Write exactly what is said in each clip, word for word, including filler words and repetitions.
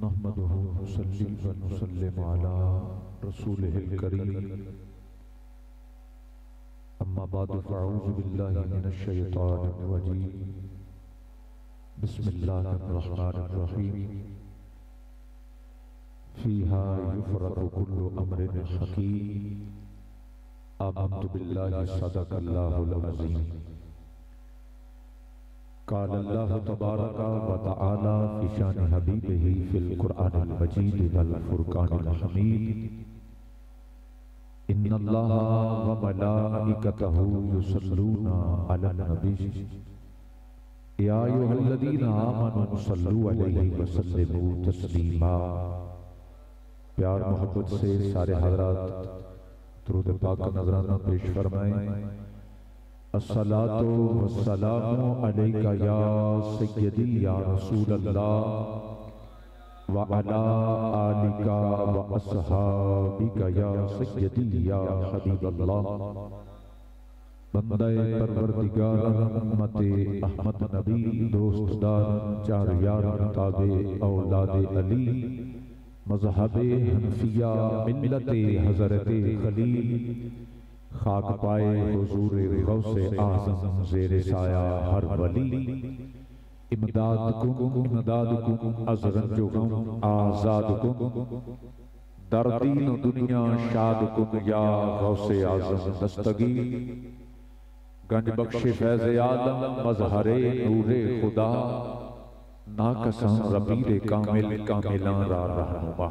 नहमदुहु नुसल्ली व नुसल्लिमु अला रसूलिहिल करीम। अम्मा बादु फ़अऊज़ु बिल्लाहि मिनश शैतानिर रजीम। बिस्मिल्लाहिर रहमानिर रहीम। फ़ीहा युफ़रक़ु कुल्लु अम्रिन हकीम। आमन्तु बिल्लाहि सदक़ल्लाहुल अज़ीम। क़ाल अल्लाहु तबारक व तआला फ़ी शान हबीबिही फ़िल क़ुरआनिल मजीद वल फ़ुरक़ानिल हमीद। इन्नल्लाहा व मलाइकतहु युसल्लूना अलन नबी या अय्युहल्लज़ीना आमनू सल्लू अलैहि व सल्लिमू तस्लीमा। प्यार मोहब्बत से सारे हज़रात दुरूद पाक का नज़राना पेश फरमाएं। अस्सलातु वस्सलामु अलैका या सय्यदी या रसूलल्लाह व अला आलिका व अस्हाबिका या सय्यदी या हबीबल्लाह। बंदे परवरदिगार उम्मते अहमद नबी दोस्तदार चार यार ताबे औलादे अली मज़हबे हनफिया मिल्लते हज़रते खलील खाक पाए हुजूर गौसे आज़म ज़ेरे साया हर वली। इमदाद कुम इमदाद कुम अज़रन जो गम आज़ाद कुम दर्दीन दुनिया शाद कुम या गौसे आज़म दस्तगी। गंज बख्शे फैज़ आलम मज़हरे नूरे खुदा नाकसां रबीरे कामिल कामिलां रा रहनुमा।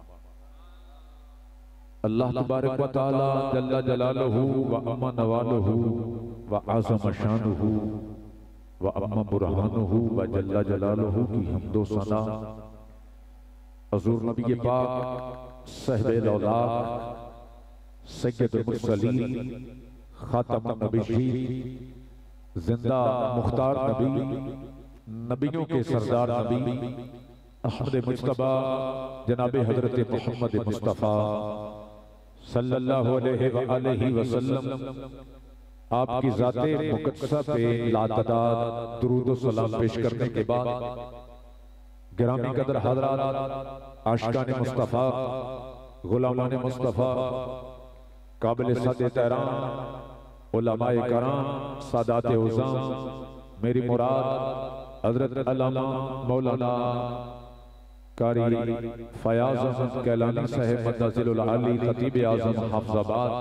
अल्लाह तबारक व तआला जल्ला जलालहू व अम्मा नवालहू व आज़म शानुहु व अम्मा बुरहानुहु व जल्ला जलालहू की हम्दो सना हुज़ूर नबी पाक साहिबुल औलाद सय्यदुल मुरसलीन खातमुन नबिय्यीन जिंदा मुख्तार नबी नबियों के सरदार नबी अहमद मुज्तबा जनाब हजरत मोहम्मद मुस्तफ़ा सल्लल्लाहु अलैहि व आलिहि वसल्लम आपकी ज़ाते मुक़द्दसा पे लातादाद दुरूद व सलाम पेश करने के बाद गिरामी कदर हज़रात आशिकाने मुस्तफ़ा गुलामाने मुस्तफ़ा काबिल सद एहतराम उलमाए कराम सादाते उज़्ज़ाम मेरी मुराद हज़रत अल्लामा मौलाना कारी फयाज़ अहमद कैलानी साहिब मद्दज़िलुल आली खतीब आज़म हाफ़िज़ाबाद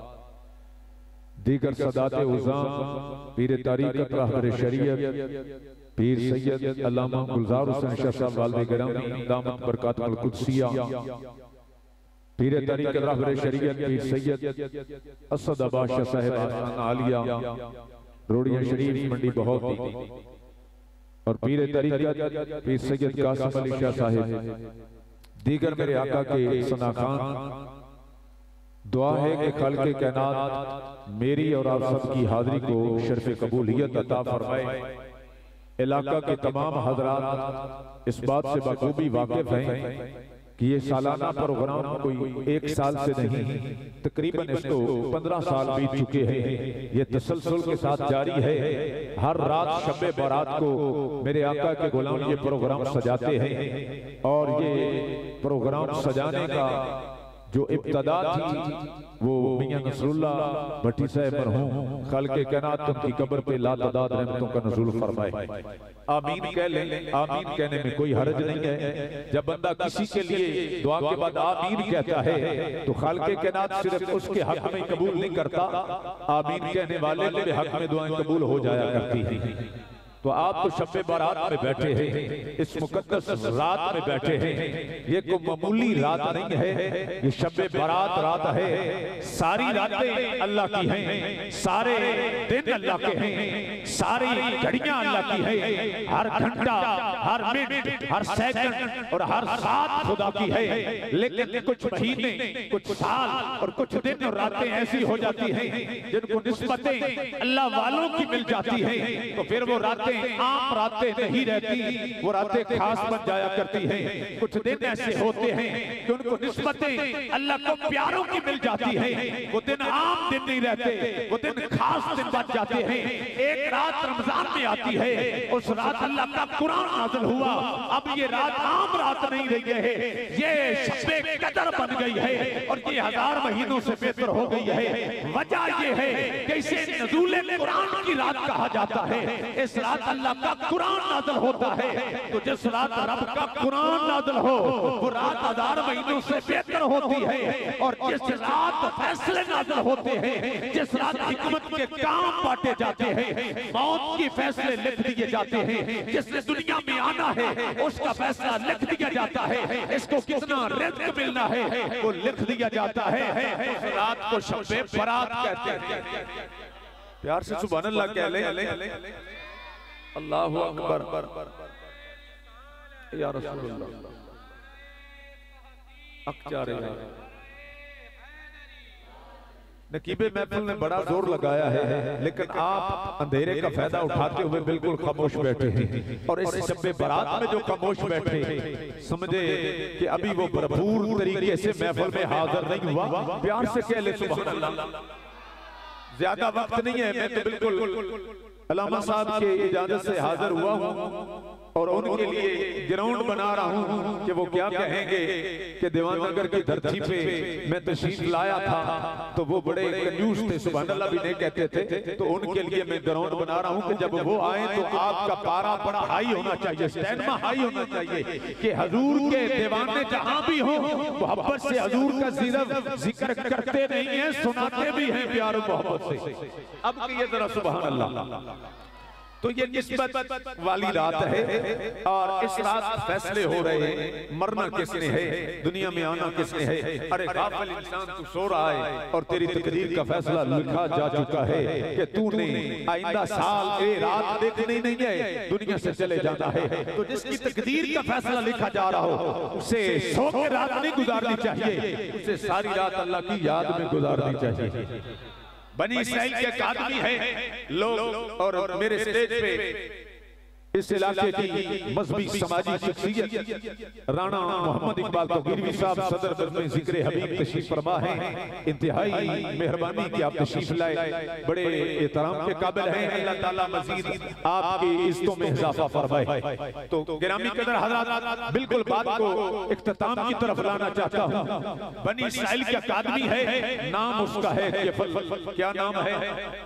दीगर सदाते उज़्ज़ाम पीर तरीक़त रहबर शरीयत पीर सैयद अल्लामा गुलज़ार हुसैन शाह साहब वालिद गिरामी दामत बरकातुल कुद्सिया पीर तरीक़त रहबर शरीयत पीर सैयद असद अब्बास शाह साहिब आलिया रोडिया शरीफ मंडी बहुत और पीर तरीक़त पीर सैयद कासिम अली शाह साहिब दीगर मेरे आका के सना खान। दुआ है कि खालिक़े कायनात मेरी और आप सब की हाज़िरी को शर्फ़ कबूलियत अता फरमाए। इलाका के तमाम हज़रात इस बात से बखूबी वाकिफ़ हैं कि ये सालाना प्रोग्राम कोई एक साल से नहीं तकरीबन इसको पंद्रह साल बीत चुके हैं। ये तसलसल के साथ जारी है। हर रात शब बारात को मेरे आका के गुलाम ये प्रोग्राम सजाते हैं और ये प्रोग्राम सजाने का जो इब्तदा थी वो मियां नसरुल्लाह भट्टी साहब मरहूम खालिक़े कायनात उनकी कब्र पे लातादाद रहमतों का नुज़ूल फरमाए। आमीन कह लें। आमीन कहने में कोई हर्ज नहीं है। जब बंदा किसी के लिए दुआ के बाद आमीन कहता है तो खालिक़े कायनात सिर्फ उसके हक में कबूल नहीं करता, आमीन कहने वाले के हक में दुआएं कबूल हो जाया करती हैं। तो आप तो शब बारात में बैठे हैं, इस मुकद्दस रात में बैठे हैं। ये कोई मामूली रात नहीं है, ये शब बारात रात है। सारी रातें अल्लाह की हैं, सारे दिन अल्लाह के हैं, सारी घड़ियां अल्लाह की हैं। हर घंटा, हर मिनट, हर सेकंड और हर साथ खुदा की है। लेकिन कुछ महीने, कुछ साल और कुछ दिन और रातें ऐसी हो जाती हैं जिनको निस्बतें अल्लाह वालों की मिल जाती हैं, तो फिर वो रातें रातें आम रातें नहीं रहती, वो रातें खास बन जाया करती हैं। कुछ दिन ऐसे होते हैं कि उनको निस्बतें अल्लाह को प्यारों की मिल जाती है। वो दिन आम दिन नहीं रहते, वो दिन खास दिन बन जाते हैं। एक रात रमजान में आती है, उस रात अल्लाह का कुरान नाज़िल हुआ। अब ये रात आम रात नहीं रही है, ये शब-ए कदर बन गई है और ये हजार महीनों से बेहतर हो गई है। वजह ये है कि इसे नज़ूल कुरान की रात कहा जाता है। इस रात अल्लाह का कुरान नाज़िल होता है। तो जिस रात रब का कुरान नाज़िल हो वो रात हजार महीनों से बेहतर होती है। और जिस रात फैसले नाज़िल होते हैं, जिस रात हिकमत के काम बांटे जाते हैं, मौत के फैसले लिख दिए जाते हैं, जिसने दुनिया में आना है उसका फैसला लिख दिया जाता है, इसको कितना रिज़्क मिलना है वो लिख दिया जाता है। उस रात को शब-ए बारात कहते हैं। प्यार से सुभान अल्लाह कह ले। अल्लाहु अकबर या रसूल अल्लाह। नकीबे महफिल ने बड़ा जोर लगाया है, लेकिन आप अंधेरे का फायदा उठाते हुए बिल्कुल खामोश बैठे हैं। और इस शब-ए बारात में जो खामोश बैठे समझे कि अभी वो भरपूर तरीके से महफिल में हाजिर नहीं हुआ। प्यार से कह ले सुभान अल्लाह। ज्यादा वक्त नहीं है, मैं तो बिल्कुल अल्लामा साहब के इजाजत से हाजिर हुआ हूँ और उनके लिए ग्राउंड बना रहा हूँ कि वो क्या कहेंगे कि दीवाननगर की धरती पे मैं तशरीफ लाया था तो वो बड़े कंजूस थे, सुभान अल्लाह भी नहीं कहते थे। तो उनके लिए मैं ग्राउंड बना रहा हूँ कि जब वो आए तो आपका पारा बड़ा हाई होना चाहिए, स्टैंडमा हाई होना चाहिए कि हजूर के दीवाने जहाँ भी हो मोहब्बत से हजूर का सिर्फ जिक्र करते नहीं है, सुनाते भी हैं प्यार मोहब्बत से। अब ये जरा सुभान अल्लाह। तो ये निस्बत वाली रात है और इस रात फैसले हो रहे हैं। मरना किसने है, दुनिया में आना किसने है। अरे गाफिल इंसान तू सो रहा है और तेरी तकदीर का फैसला लिखा जा चुका है कि तूने आइंदा साल ए रात देखनी नहीं है, दुनिया से चले जाना है। तो जिसकी तकदीर का फैसला लिखा जा रहा हो उसे सो के रात नहीं गुजारनी चाहिए, उसे सारी रात अल्लाह की याद में गुजारनी चाहिए। बनी इस्राइल के एक आदमी है लोग और, और मेरे स्टेज पे इस इलाके की मजहबी समाजी शख्सियत राणा मोहम्मद इकबाल तौकीरवी साहब सदर बज़्म ज़िक्र हबीब तशरीफ फरमा हैं। इंतहाई मेहरबानी की आप तशरीफ लाए, बड़े एहतराम के काबिल हैं। अल्लाह ताला मजीद आपकी इज्जतों में इजाफा फरमाए। तो गिरामी कदर हज़रात, बिल्कुल बात को इख्तिताम की तरफ लाना चाहता हूँ। बनी इस्राइल का एक आदमी है, नाम उसका है किफल। क्या नाम है?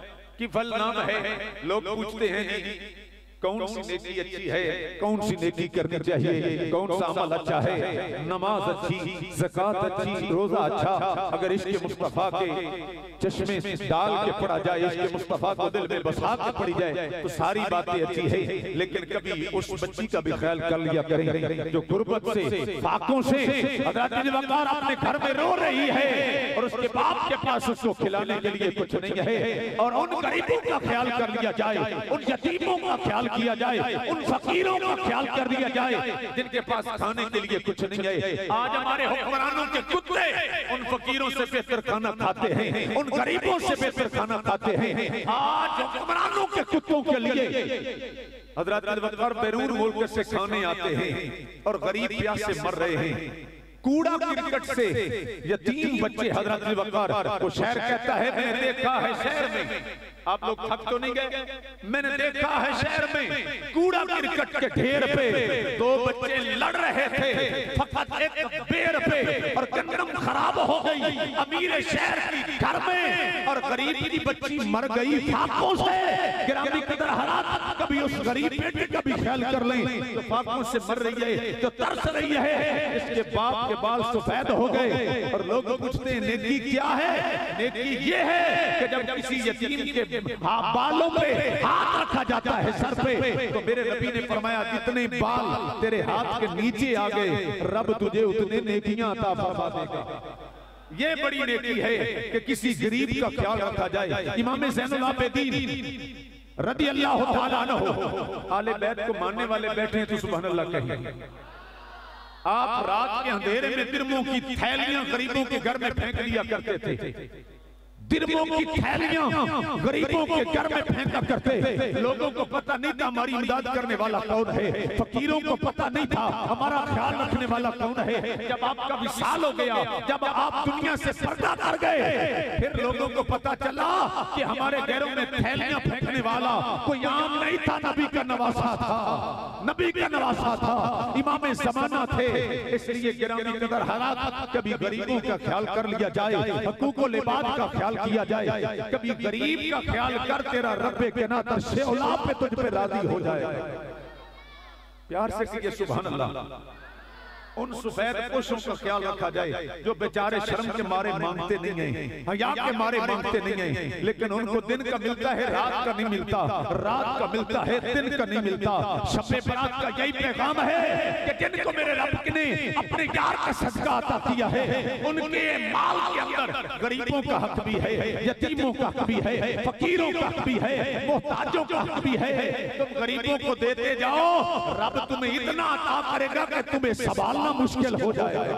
किफल नाम है। लोग पूछते हैं कौन सी नेकी अच्छी है, कौन सी नेकी करनी चाहिए, कौन सा अमल अच्छा है। नमाज अच्छी, ज़कात अच्छी, रोजा अच्छा, अगर इसके मुस्तफा के चश्मे डाल के पढ़ा जाए, इसके मुस्तफा को दिल में बसा के पढ़ी जाए तो सारी बातें अच्छी है। लेकिन कभी उस बच्ची का भी ख्याल कर लिया करें जो गुर्बत से, फाकों से हज़रत वक़ार अपने घर में रो रही है और उसके बाप के पास उसको खिलाने के लिए कुछ नहीं है। और उन गरीबों का ख्याल कर लिया जाए, उन यतीमों का ख्याल किया जाए, उन फकीरों का ख्याल कर दिया जाए जिनके पास खाने के लिए कुछ नहीं है। आज हमारे हुक्मरानों के कुत्ते उन फकीरों से बेहतर खाना खाते हैं, उन गरीबों से बेहतर खाना खाते हैं। आज हुक्मरानों के कुत्तों के लिए हज़रत वक़ार बैरून मुल्क से खाने आते हैं और गरीब प्यास से मर रहे हैं। कूड़ा क्रिकेट से यतीम बच्चे हज़रत वक़ार को शहर कहता है, मैंने देखा है शहर में, आप लोग थक तो नहीं गए, मैंने देखा है शहर में कूड़ा क्रिकेट के ढेर पे दो बच्चे लड़ रहे थे फकत एक बेर पे और गंदम खराब हो गई अमीर शहर की घर में और गरीब की बच्ची मर गई फाकों से। गिरामी कदर हरात, कभी उस गरीब बेटे का भी ख्याल कर लें तो फाकों से मर रही है, जो तरस रही है, इसके बाप के बाल सफेद हो गए। और लोग पूछते हैं नेकी क्या है? नेकी ये है कि जब किसी यतीम के हाँ, बालों पे हाथ रखा जाता है सर पे, तो मेरे नबी ने फरमाया जितने बाल तेरे हाथ के नीचे आ गए रब तुझे उतने नेकियां अता फरमा देगा। ये बड़ी नेकी है कि किसी गरीब का ख्याल रखा जाए। इमाम ज़ैनुल आबिदीन रज़ी अल्लाह तआला अन्हु आले बैत को मानने वाले बैठे हैं तो सुभान अल्लाह कहिए। आप रात के अंधेरे में दिरमों की थैलियां गरीबों के घर में फेंक दिया करते थे। दिरमों की थैलियां गरीबों के घर में फेंका करते। लोगों को पता नहीं था हमारी इमदाद करने वाला कौन है, फकीरों को पता नहीं था हमारा ख्याल रखने वाला कौन है। जब आपका विशाल हो गया, जब आप दुनिया से पर्दा कर गए, फिर लोगों को पता चला कि हमारे घरों में थैलियां फेंकने वाला कोई आम नहीं था, नबी का नवासा था, नबी का नवासा था, इमाम ज़माना थे। इसलिए गिरामी कदर हालात, कभी गरीबों का ख्याल कर लिया जाए, हकूक़ुल इबाद का ख्याल किया जाए, कभी गरीब का ख्याल कर, तेरा रब्बे के ना तरशे औलाद पे तुझ पे राजी हो जाए। प्यार से कहिए सुभान अल्लाह। उन सफेद पोशों का ख्याल रखा जाए जो बेचारे शर्म के मारे मांगते नहीं हैं, हया के मारे मांगते नहीं हैं, लेकिन उनको दिन का मिलता है, रात का नहीं मिलता, रात का मिलता है, दिन का नहीं मिलता। शब बरात का यही पैगाम है कि जिनको मेरे रब ने अपने यार का सदका अता किया है, उनके माल के अंदर गरीबों का हक भी है, यतीमों का हक भी है, फकीरों का हक भी है, मोहताजों का हक भी है। तुम गरीबों को देते जाओ, रब तुम्हें इतना अता करेगा कि तुम्हें सवाल मुश्किल हो जाएगा।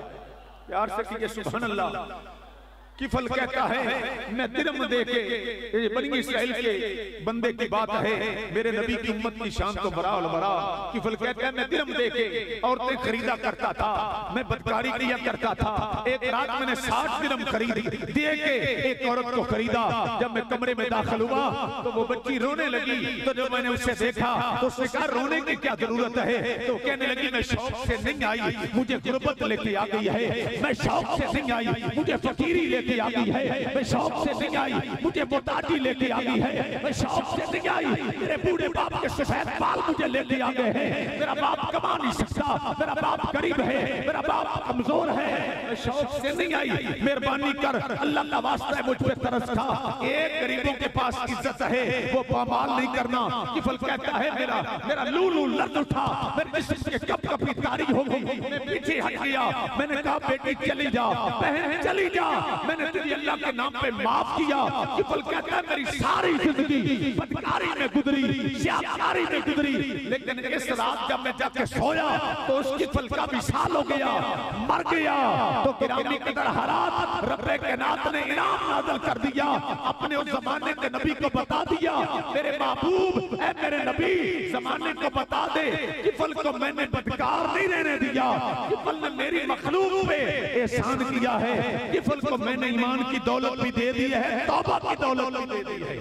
प्यार से कीजिए सुभान अल्लाह। किफल कहता है मैं दिरम दे के, ये बनी इस्राइल के बंदे की बात है, मेरे नबी की उम्मत की शान को बरा और बरा। किफल कहता है मैं दिरम दे के औरतें खरीदा करता था, मैं बदकारी किया करता था। एक रात मैंने साठ दिरम खरीदी दे के एक औरत को खरीदा। जब मैं कमरे में दाखिल हुआ तो वो बच्ची रोने लगी, तो जब मैंने उसे देखा तो उसने कहा रोने की क्या जरूरत है, तो कहने लगी मैं शौक से नहीं आई, मुझे गुर्बत लेके आ गई है, मैं शौक से नहीं आई, मुझे फकीरी लेके आ गई है, मैं शौक से नहीं आई, मुझे मोहताजी लेके आ गई है, मैं शौक से नहीं आई, मेरे बूढ़े बाप के सफेद बाल मुझे लेके आ गए हैं, मेरा बाप कमा नहीं सकता, मेरा बाप गरीब है, मेरा बाप कमजोर है, मैं शौक से नहीं आई, मेहरबानी कर, अल्लाह का वास्ता है मुझ पे तरस खा। एक गरीबों के पास इज्जत है, वो पामाल नहीं करना। किफल कहता है मेरा मेरा लूलू लर्द उठा, मेरे जिस्म के कप कपी तारी हो गई, मैं पीछे हट गया, मैंने कहा बेटी चली जा, बहन चली जा, मैंने तुझे अल्लाह के नाम पे माफ किया। किफल कहता है मेरी सारी जिंदगी बदकारी में गुजरी, सियाकारी में गुजरी, लेकिन इस रात जब मैं जाके सोया तो उस किफल का विशाल हो गया, मर गया। तो गिरामी कदर हालात रब्बे कायनात ने इनाम नाज़िल कर दिया, अपने उस जमाने के नबी को बता दिया, मेरे महबूब ऐ मेरे नबी जमाने को बता दे, किफल को मैंने बदकार नहीं रहने दिया, किफल ने मेरी मखलूक पे एहसान किया है, किफल को मैंने ईमान की दौलत भी दे दी है, तौबा की दौलत भी दे दी है,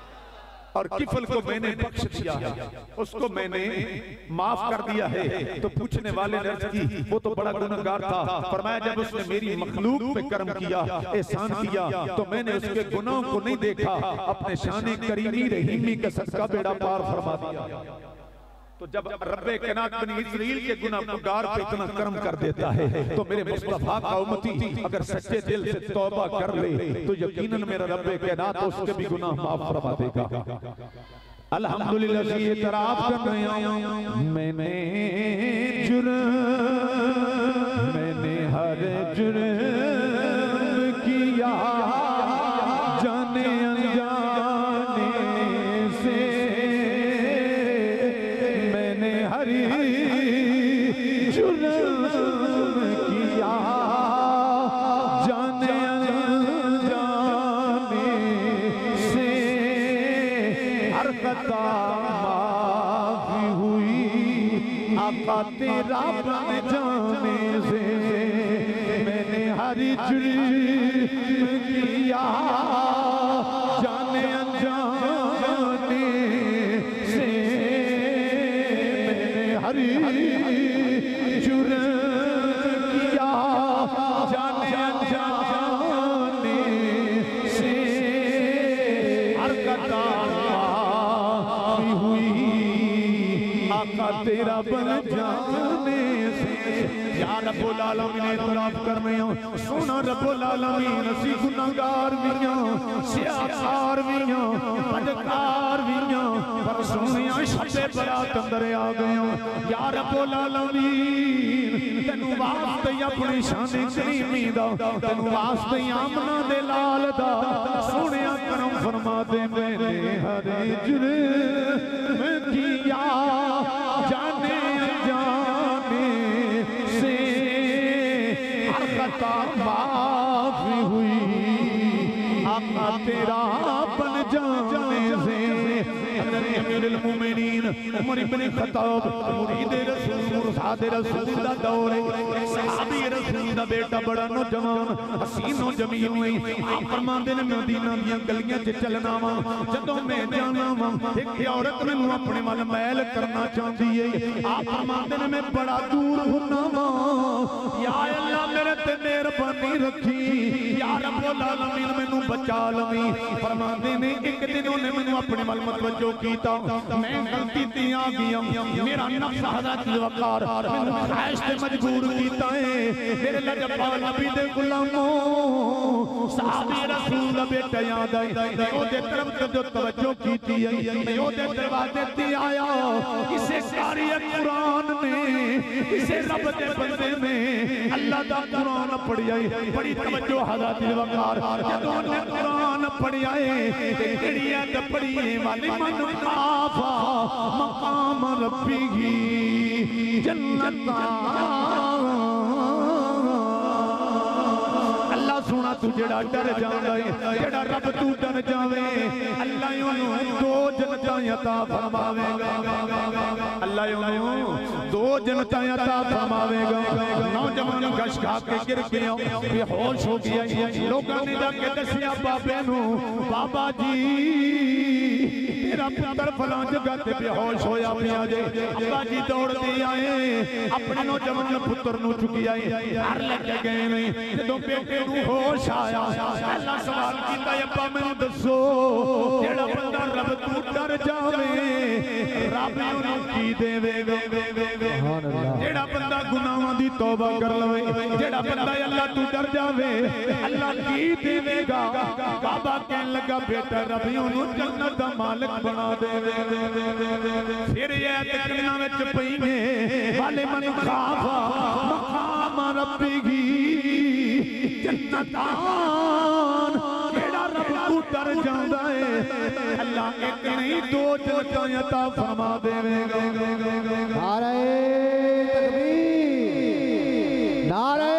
और किफल को मैंने बख्श दिया है, उसको मैंने माफ कर दिया है। तो पूछने वाले ने अर्ज की वो तो बड़ा गुनहगार था, फरमाया जब उसने मेरी मखलूक पे कर्म किया, एहसान किया, तो मैंने उसके गुनाहों को नहीं देखा, अपने शान करीमी रहीमी का सदका बेड़ा पार फरमा दिया। तो जब रब्बे कायनात बनी इस्राइल के गुनाहगार पे इतना कर्म कर देता है, तो मेरे मुस्तफा का उम्मती अगर सच्चे दिल से तौबा कर ले तो यकीनन मेरा रब्बे कायनात उसके भी गुनाह माफ फरमा देगा। अल्हम्दुलिल्लाह ये तराफ कर रहा हूं, मैंने जुर्म मैंने हर जुर्म किया, जाने अनजाने से मैंने हर जुर्म किया, जाने अनजाने से हर खता माफी हुई, आका तेरा बन जाने से मैंने हर जुर्म किया, जाने अनजाने से मैंने हर जुर्म किया, जाने अनजाने से हर खता माफी हुई, आका तेरा बन जाने से। या रब्बुल आलमीन इतराफ कर रहे हो, सोना रब्बुल आलमीन असी गुनाहगार भी हां, सियाकार भी हां, बदकार भी हां, पर सोनिया शब्बे बरात अंदर आ गए हो। या रब्बुल आलमीन तेनू वास्ते अपनी शान करीमी दा, तेनू वास्ते आमना दे लाल दा, सोनिया करम फरमा दे, मैंने हर जुर्म किया, जाने अनजाने से हर खता माफी हुई, आका तेरा बन जाने से हज़रत अमीरुल मोमिनीन उमर इब्न खत्ताब मुरीद रसूल मुरसाद रसूल दा दौर है सहाबी रसूल दा बेटा बड़ा नौजवान हसीनो जमील नहीं आप फरमांदे ने मदीना दी गलियां च चलना वा जदों मैं जाना वा एक औरत मैनू अपने वाल मैल करना चाहती है आप फरमांदे ने मैं बड़ा दूर हुन्ना वा या अल्लाह मेरे ते मेहरबानी रखी या रब्बुल आलमीन मैनू बचा लवी फरमांदे ने एक दिन उन्हें मैनू अपने वाल मतवज्जो कीता मैं गलती ते आ गया मेरा नफ्स हज़रत वकार मैनू ख्वाहिश ते मजबूर कीता है मेरे लजपाल नबी दे गुलामों सहाबी रसूल दा बेटा याद आई ओदे तरफ जो तवज्जो कीती है ओदे दरवाजे ते आया किसे कारी कुरान ने किसे रब दे बंदे ने अल्लाह दा कुरान पढ़िया बड़ी तवज्जो हज़रत वकार जदों ने कुरान पढ़िया ते केड़ी आयत पढ़ी वाली मन खाफा मकाम रब्बी जन्नता सोना तू जेड़ा डर जावे जेड़ा रब तू डर जावे अल्लाह ओनू दो जनता अता फरमावेगा अल्लाह ओनू दो जनता अता फरमावेगा नौजवान गश खा के गिर गया बेहोश हो गया लोगों ने जाके दसिया बाबे नू बाबा जी तेरा पुत्र फलां जगह ते बेहोश होया पिया जे अब्बा जी दौड़ते आए अपने नौजवान पुत्र नू चुकी आए घर लेके गए नहीं जदों बेटे नू होश आया पहला सवाल कीता अब्बा मैनू दसो जेड़ा बंदा रब तू डर जावे रब ओनू की देवेगा सुभान अल्लाह जेड़ा बंदा गुनाहां दी तौबा कर लवे जेड़ा बंदा अल्लाह तू डर जावे अल्लाह की देवेगा बाबा कहन लगा बेटा रब ओनू जन्नत दा मालिक बना देवे फिर ये तकरीना विच पईने वाले मन खाफा मकाम रब्बी जन्नतान केड़ा रब तू डर जांदा है अल्लाह एक नहीं दो जन्नतां अता फरमा देवेगा नारे तकबीर नारे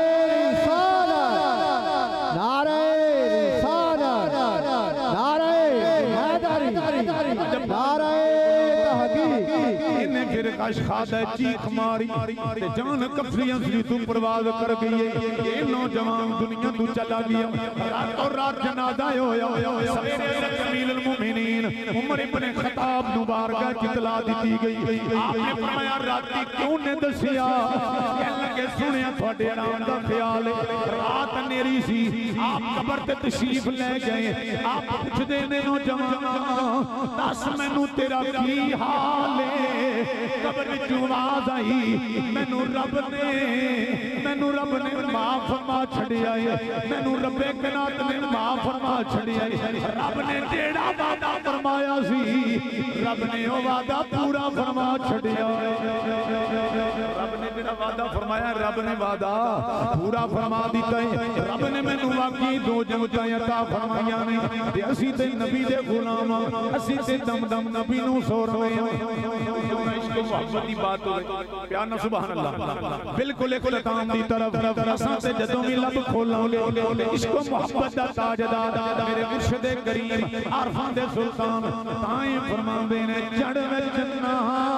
रिसालत नारे रिसालत नारे हैदरी नारे इन्हें फिर कश खादा चीख मारी ते जान कफरियां सी तू परवाज कर गई ये नौजवान दुनिया तू चला गया रातों रात जनाजा होया सवेरे अमीरुल मोमिनीन उमर इब्न खत्ताब नु बारगाह च इतला दी गई आपने फरमाया राती क्यों ने दसिया कहन लगे सुनिया थोड़े आराम दा ख्याल है रात नेरी सी आप कब्र ते तशरीफ ले गए आप पूछदे ने नौजवान दस मैनू तेरा की हाल है कब्र विच आवाज आई मैनू रब ने मैनू रब ने माफ फरमा छड़िया है मैनू रब्बे कायनात ने माफ फरमा छड़िया है रब ने जेड़ा वादा फरमाया सी रब ने ओ वादा पूरा फरमा छड़िया रब ने जेड़ा वादा फरमाया रब ने वादा पूरा फरमा दिता है रब ने मैनू वाकई दो जन्नतां अता फरमाईयां ने ते असीं ते नबी दे गुलाम असीं ते दम दम नबी नू सो रहे हां इश्क मोहब्बत की बात हो प्यार ना सुभान अल्लाह बिल्कुल एक लताम दी तरफ असां ते जदों भी लब खोलांगे इश्क मोहब्बत दा ताजदार मेरे मुर्शिद करीम आरफां दे सुल्तान ताई फरमांदे ने चढ़ विच ना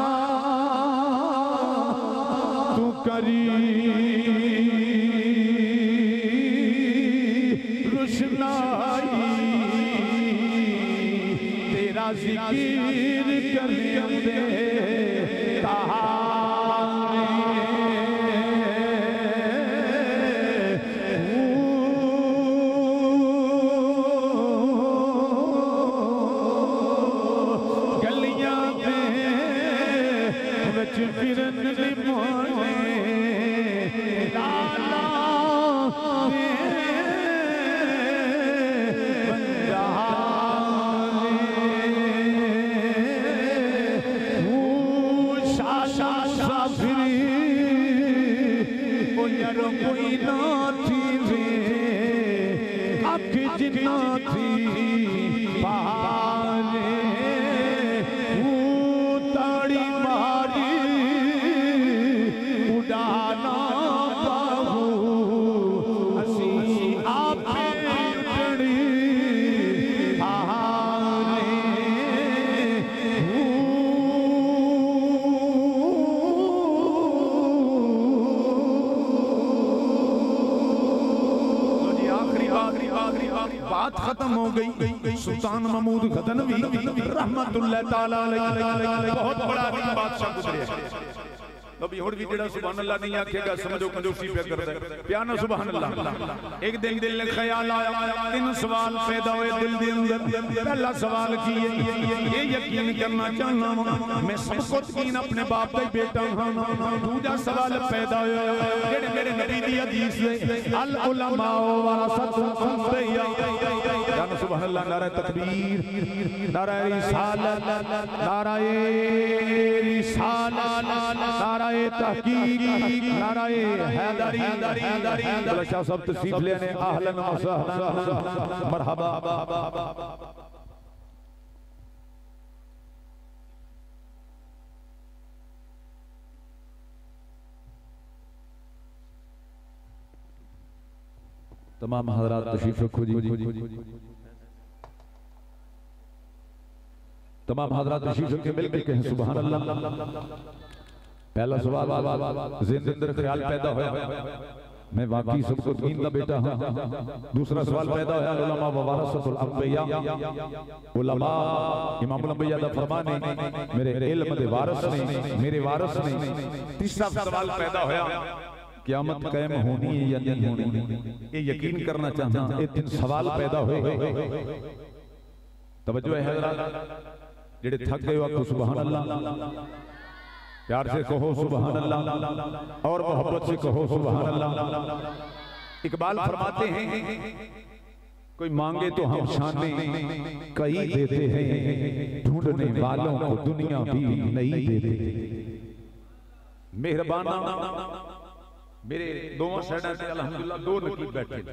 तू करी रुशनाई तेरा जिक्र करिंदे बात खत्म हो गई। सुल्तान महमूद गजनवी रहमतुल्लाह ताला अलैहि बहुत बड़ा बादशाह गुजरे। अभी हुण भी जेड़ा सुभान अल्लाह नहीं आखेगा समझो कंजूसी पे करदा है। प्यार ना सुभान अल्लाह। एक दिन दिल में ख्याल आया, तीन सवाल पैदा हुए दिल दे अंदर। पहला सवाल की ये यकीन करना चाहना मैं सब कुछ कीन अपने बाप दा बेटा हां। दूसरा सवाल पैदा होया जेड़े मेरे नबी दी हदीस है अल उलमा वरसतुल अंबिया। जान सुभान अल्लाह। नारा तकबीर, नारा रिसालत, नारा रिसालत, नारा तहकीक, नाराए हैदरी। अब्दुल्ला शाह साहब तशरीफ ले आने। अहलन व सहलन मरहबा। तमाम हज़रात तशरीफ रखो जी। तमाम हज़रात तशरीफ रख के मिलकर कहें सुभान अल्लाह। पहला सवाल ज़हन अंदर ख्याल पैदा होया मैं वाकई सबको दीन का बेटा हां। दूसरा सवाल पैदा होया उलमा व वरसतुल अंबिया। उलमा इमामुल अंबिया दा फरमान है मेरे इल्म दे वारिस ने, मेरे वारिस ने। तीसरा सवाल पैदा होया क़यामत कायम होनी है या नहीं होनी, ये यकीन करना चाहना। ये तीन सवाल पैदा हुए। तवज्जो है हज़रात। जेड़े थक गए हो सुभान अल्लाह। प्यार से कहो सुभान अल्लाह और मोहब्बत से कहो सुभान अल्लाह। इकबाल फरमाते हैं कोई मांगे तो हम शाने कई देते हैं, ढूंढने वालों को दुनिया भी नहीं देते। मेहरबाना मेरे दोनों साइड से अल्हम्दुलिल्लाह दो नकीब बैठे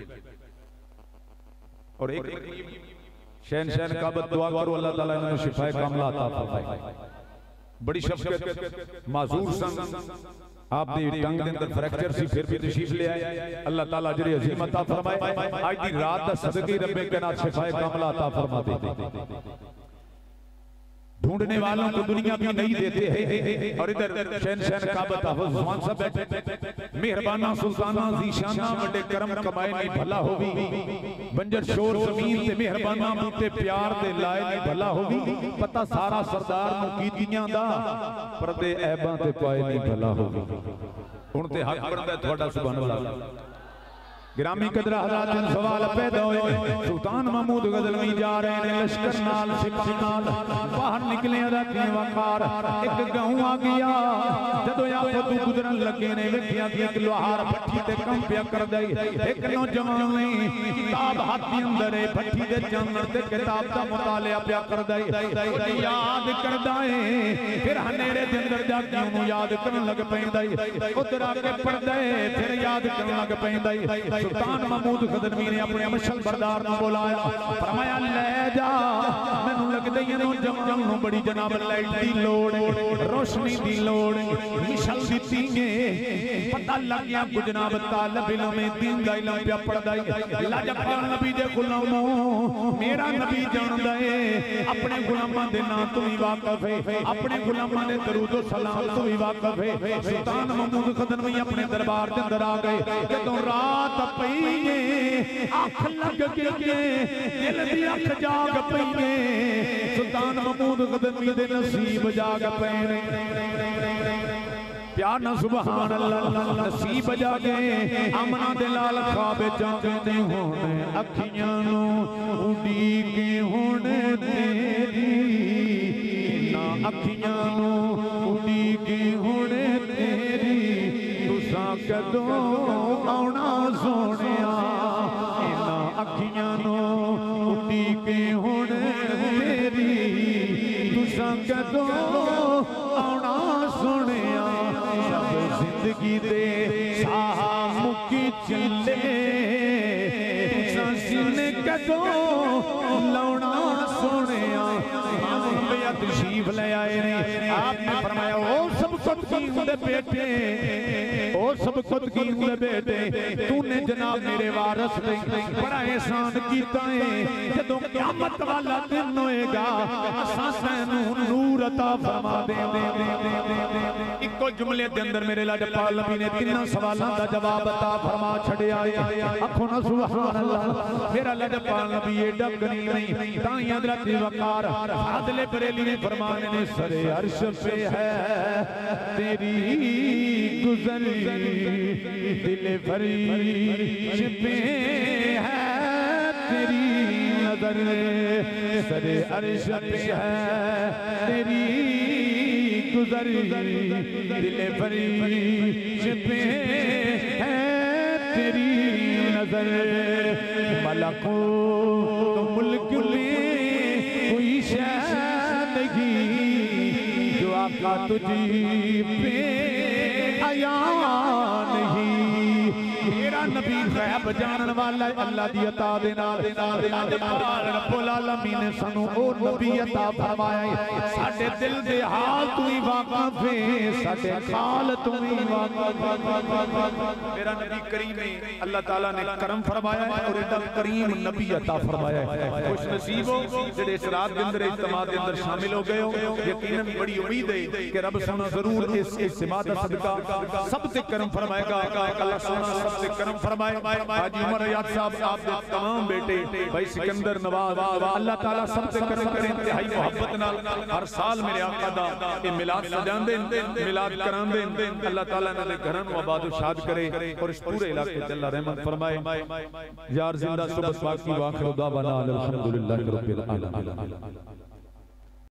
और एक शहन शहन काबत दुआ करो अल्लाह ताला इन्हें शिफाए कामला अता फरमाए। बड़ी शफकत माजूर सन आप दी टंग दे अंदर फ्रैक्चर सी फिर भी तशरीफ ले आए। अल्लाह ताला अजर अजीम अता फरमाए। आज दी रात दा सदके रब्बे के नाथ शिफाए कामला अता फरमा दे। ढूंढने वालों को दुनिया भी नहीं देते हैं। और इधर शहन शहन काबत हाफिज जुमान साहब बैठे। मेहरबाना सुल्ताना ज़ीशाना बड़े करम कमाए नहीं भला होगी। बंजर शोर जमीन ते मेहरबाना बूटे प्यार दे लाए नहीं भला होगी। पता सारा सरदार नु कीतियां दा परदे ऐबां ते पाए नहीं भला होगी। हुण ते हक बनदा तुहाडा सुभान अल्लाह। गिरामी कदर हज़रात सवाल पैदा होए। सुल्तान महमूद गजनवी जा रहे हैं लश्कर नाल सिपाही नाल बाहर निकले राती वकार। एक गांव आ गया जदों आप तू गुजरन लगे ने वेखिया कि एक लोहार भट्ठी ते काम पिया कर दे। एक नौजवान ने किताब हाथ दे अंदर है भट्ठी दे चानण ते किताब दा मुतालिया पिया कर दे। याद करदा है फिर हनेरे दे अंदर जाके ओनू याद करन लग पैंदा है। उधर आके पढ़दा है फिर याद करन लग पैंदा है। सुल्तान महमूद गजनवी ने अपने मशल बरदार को बुलाया, फरमाया ले जा मैनू लगदे ये नौजवान नू बड़ी जनाब लाइट दी लोड़ रोशनी दी लोड़ मिशल दित्ती है। पता लग गया कुछ जनाब तालिब इल्म दीन दा इल्म पे पढ़दा है। लाजपाल नबी दे गुलामों मेरा नबी जानदा है अपने गुलामां दे नाम तो ही वाकिफ है, अपने गुलामां दे दरूद व सलाम तो ही वाकिफ है। सुल्तान महमूद गजनवी अपने दरबार दे अंदर आ गए। जदों रात पईए अख लग के दिल दी अख जाग पईए। सुल्तान महमूद गजनवी दे नसीब जाग पैने। प्यार ना सुभान अल्लाह। नसीब जागे अमना दे लाल ख्वाब जागदे होने अखियां नू उड़ीके होने तेरी ना अखियां नू उड़ीके होने तेरी तुसा कदों आउणा सोनिया इना अखियां नू उड़ीके होने तेरी तुसा कदों आउणा सोनिया। सब जिंदगी दे साह मुकी चले तुसा सीने कदों लाउणा सोनिया। तशरीफ ले आए ने आपने फरमाया ओ सब कुछ की बेटे ओ सब खुद की बेटे तूने जना जनाब मेरे वारस ने बड़ा एहसान कीता है जदों क़यामत वाला दिन होएगा असां सैनू नूर अता फरमा दे दे दे दे दे इको जुमले दे अंदर मेरे लाडपाल नबी ने तिन्ना सवालां दा जवाब अता फरमा छड़िया है आखो ना सुभान अल्लाह मेरा लाडपाल नबी एडा गरीब नहीं ताई हज़रत वकार आदले बरेली ने फरमाने ने सरे अर्श पे है तेरी गुज़री दिल फरीश पे है तेरी नजर सरे अर्श पे है तेरी गुज़री दिल फरीश पे है तेरी नजर मलको तो मुल्क में कोई शय नहीं जो आका तुझी पे आया नहीं मेरा नबी गैब जानन वाला अल्लाह दी अता दे नाल रब्बुल आलमीन ने सानू ओ नबी अता फरमाया साडे दिल दे हाल तू ही वाकिफ है साडे हाल तू ही वाकिफ मेरा नबी करीम ने अल्लाह ताला ने करम फरमाया और एदा करीम नबी अता फरमाया खुश नसीब हो जेड़े इस रात दे अंदर इज्तिमा दे अंदर शामिल हो गए हो यकीनन बड़ी उम्मीद है कि रब सोना जरूर इस इज्तिमा दा सदका सब ते करम फरमाएगा अल्लाह सोना सब ते करम फरमाए हाजी उमर याद साहब आप दे तमाम बेटे भाई सिकंदर नवाज अल्लाह ताला सब ते करम करे इंतहाई मोहब्बत नाल हर साल मेरे आका दा ये मिलाद सजांदे मिलाद करांदे अल्लाह ताला इन्हां दे घरां नूं आबाद शाद करे और इस पूरे इलाके ते अल्लाह रहमत फरमाए यार जिंदा सुबह बाकी वाखिर दावाना अल्हम्दुलिल्लाहि रब्बिल आलमीन।